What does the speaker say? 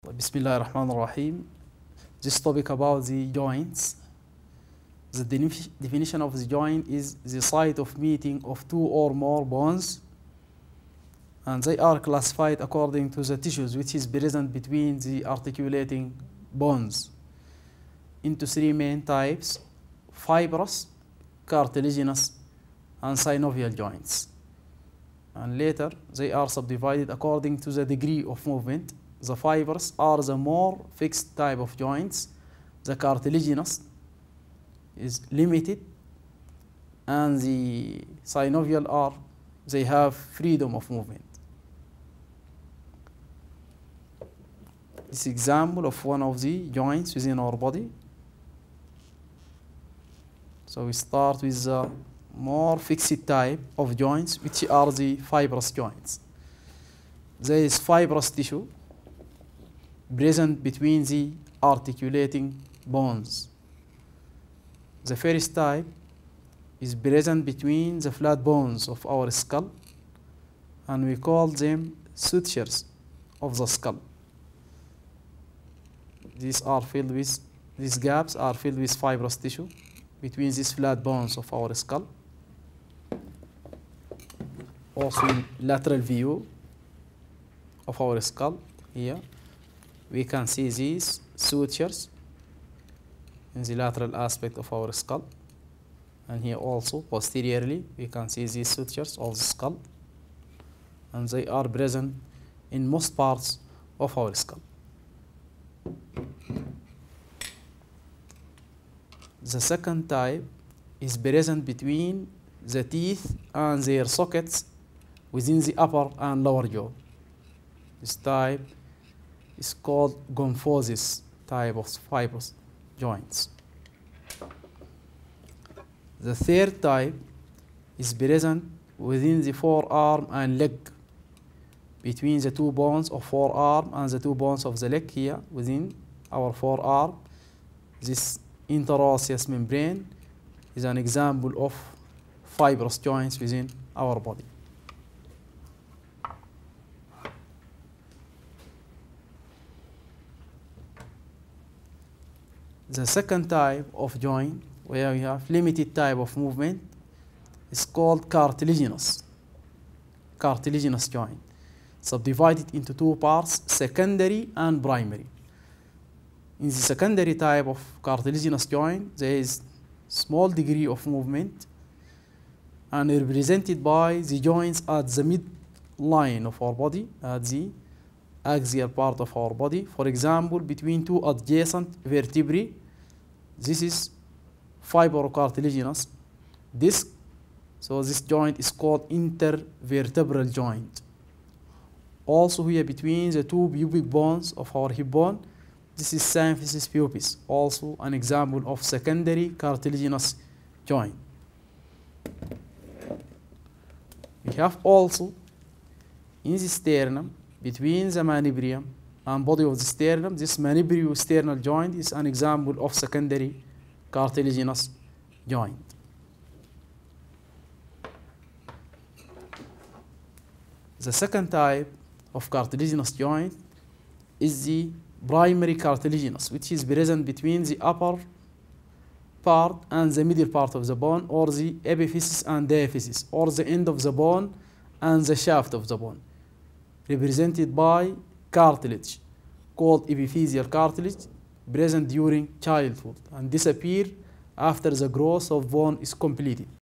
Bismillah ar-Rahman ar-Rahim. This topic about the joints. The definition of the joint is the site of meeting of two or more bones, and they are classified according to the tissues which is present between the articulating bones into three main types: fibrous, cartilaginous, and synovial joints. And later they are subdivided according to the degree of movement. The fibrous are the more fixed type of joints. The cartilaginous is limited, and the synovial are they have freedom of movement. This example of one of the joints within our body. So we start with the more fixed type of joints, which are the fibrous joints. There is fibrous tissue present between the articulating bones. The first type is present between the flat bones of our skull, and we call them sutures of the skull. These gaps are filled with fibrous tissue between these flat bones of our skull. Also in lateral view of our skull here, we can see these sutures in the lateral aspect of our skull, and here also posteriorly we can see these sutures of the skull, and they are present in most parts of our skull. The second type is present between the teeth and their sockets within the upper and lower jaw. This type is called gomphosis type of fibrous joints. The third type is present within the forearm and leg, between the two bones of forearm and the two bones of the leg. Here within our forearm, this interosseous membrane is an example of fibrous joints within our body. The second type of joint, where we have limited type of movement, is called cartilaginous joint, subdivided into two parts: secondary and primary. In the secondary type of cartilaginous joint, there is small degree of movement and represented by the joints at the midline of our body, at the axial part of our body. For example, between two adjacent vertebrae, this is fibrocartilaginous disc. So this joint is called intervertebral joint. Also here between the two pubic bones of our hip bone, this is symphysis pubis, also an example of secondary cartilaginous joint. We have also in the sternum, between the manubrium and body of the sternum, this manubrio-sternal joint is an example of secondary cartilaginous joint. The second type of cartilaginous joint is the primary cartilaginous, which is present between the upper part and the middle part of the bone, or the epiphysis and diaphysis, or the end of the bone and the shaft of the bone, represented by cartilage called epiphyseal cartilage, present during childhood and disappear after the growth of bone is completed.